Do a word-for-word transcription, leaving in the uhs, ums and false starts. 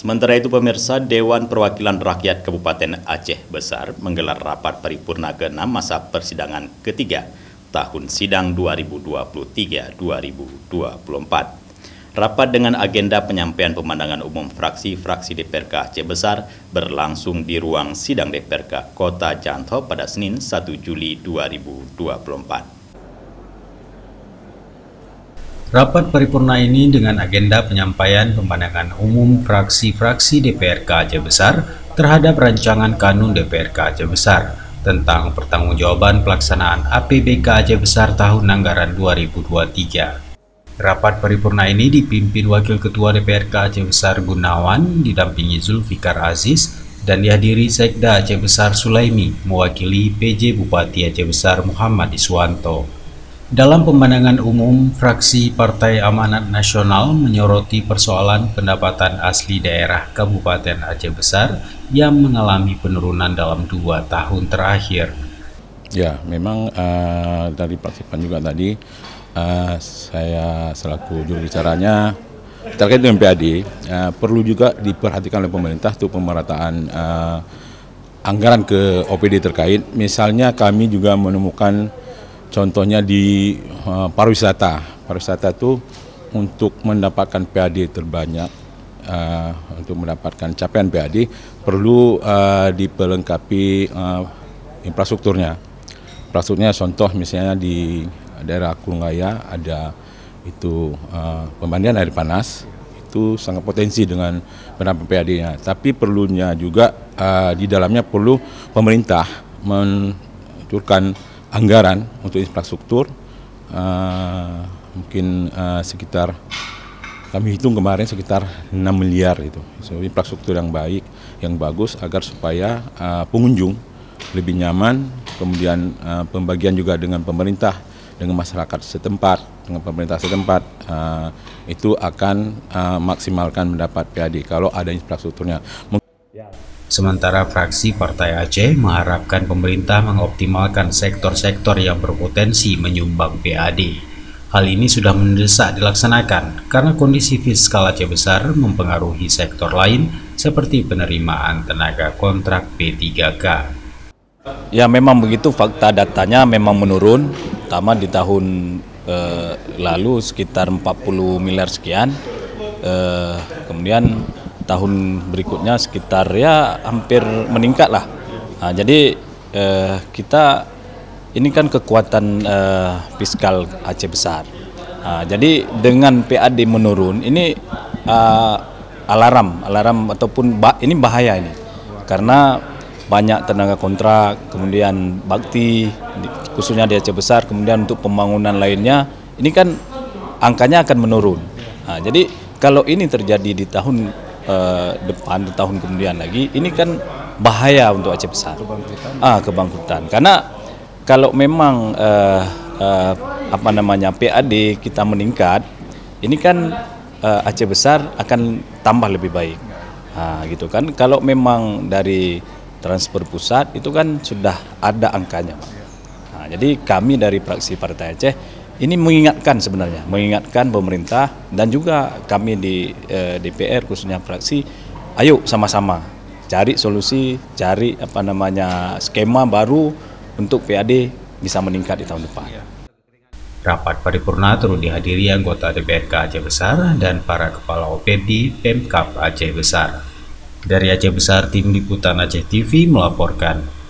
Sementara itu pemirsa, Dewan Perwakilan Rakyat Kabupaten Aceh Besar menggelar rapat paripurna ke enam masa persidangan ketiga tahun sidang dua ribu dua puluh tiga dua ribu dua puluh empat. Rapat dengan agenda penyampaian pemandangan umum fraksi-fraksi D P R K Aceh Besar berlangsung di ruang sidang D P R K Kota Janto pada Senin satu Juli dua ribu dua puluh empat. Rapat paripurna ini dengan agenda penyampaian pemandangan umum fraksi-fraksi D P R K Aceh Besar terhadap rancangan kanun D P R K Aceh Besar tentang pertanggungjawaban pelaksanaan A P B K Aceh Besar tahun anggaran dua ribu dua puluh tiga. Rapat paripurna ini dipimpin Wakil Ketua D P R K Aceh Besar Gunawan didampingi Zulfikar Aziz dan dihadiri Sekda Aceh Besar Sulaimi mewakili P J Bupati Aceh Besar Muhammad Iswanto. Dalam pemandangan umum, fraksi Partai Amanat Nasional menyoroti persoalan pendapatan asli daerah Kabupaten Aceh Besar yang mengalami penurunan dalam dua tahun terakhir. Ya, memang uh, dari fraksi P A N juga tadi, uh, saya selaku juru bicaranya terkait dengan P A D, uh, perlu juga diperhatikan oleh pemerintah untuk pemerataan uh, anggaran ke O P D terkait. Misalnya kami juga menemukan contohnya di uh, pariwisata, pariwisata itu untuk mendapatkan P A D terbanyak, uh, untuk mendapatkan capaian P A D perlu uh, diperlengkapi uh, infrastrukturnya. Infrastrukturnya contoh misalnya di daerah Kulunggaya ada itu uh, pemandian air panas, itu sangat potensi dengan penerapan P A D-nya. Tapi perlunya juga uh, di dalamnya perlu pemerintah mencurahkan anggaran untuk infrastruktur, uh, mungkin uh, sekitar, kami hitung kemarin sekitar enam miliar itu. So, infrastruktur yang baik, yang bagus agar supaya uh, pengunjung lebih nyaman, kemudian uh, pembagian juga dengan pemerintah, dengan masyarakat setempat, dengan pemerintah setempat, uh, itu akan uh, maksimalkan mendapat P A D kalau ada infrastrukturnya. Sementara fraksi Partai Aceh mengharapkan pemerintah mengoptimalkan sektor-sektor yang berpotensi menyumbang P A D. Hal ini sudah mendesak dilaksanakan karena kondisi fiskal Aceh Besar mempengaruhi sektor lain seperti penerimaan tenaga kontrak P tiga K. Ya memang begitu, fakta datanya memang menurun, terutama di tahun eh, lalu sekitar empat puluh miliar sekian, eh, kemudian tahun berikutnya sekitar ya hampir meningkat lah. Nah, jadi eh, kita ini kan kekuatan eh, fiskal Aceh Besar. Nah, jadi dengan P A D menurun ini eh, alarm, alarm ataupun bah, ini bahaya ini, karena banyak tenaga kontrak, kemudian bakti khususnya di Aceh Besar, kemudian untuk pembangunan lainnya ini kan angkanya akan menurun. Nah, jadi kalau ini terjadi di tahun Uh, depan di tahun kemudian lagi, ini kan bahaya untuk Aceh Besar. Kebangkitan. Ah, kebangkitan. Karena kalau memang uh, uh, apa namanya P A D kita meningkat, ini kan uh, Aceh Besar akan tambah lebih baik. Nah, gitu kan. Kalau memang dari transfer pusat itu kan sudah ada angkanya, Pak. Nah, jadi kami dari fraksi Partai Aceh ini mengingatkan sebenarnya, mengingatkan pemerintah dan juga kami di eh, D P R khususnya fraksi, ayo sama-sama cari solusi, cari apa namanya skema baru untuk P A D bisa meningkat di tahun depan. Rapat paripurna turut dihadiri anggota D P R K Aceh Besar dan para kepala O P D Pemkab Aceh Besar. Dari Aceh Besar, Tim Liputan Aceh T V melaporkan.